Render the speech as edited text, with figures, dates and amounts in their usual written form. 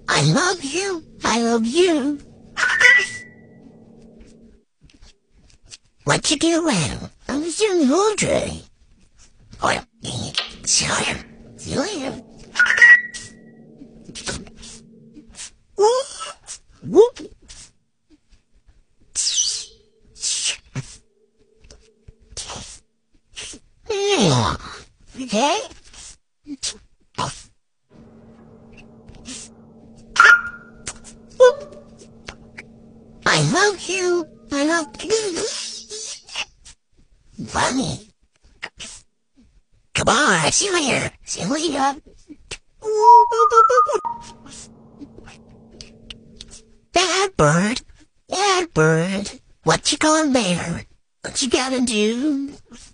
I love you. I love you. What you doing? I'm just doing laundry. Oh, see you later. See you later. Whoop. Okay? I love you. I love you. Bunny. Come on, see you later. See you later. Bad bird. Bad bird. What you gonna bear? What you gotta do?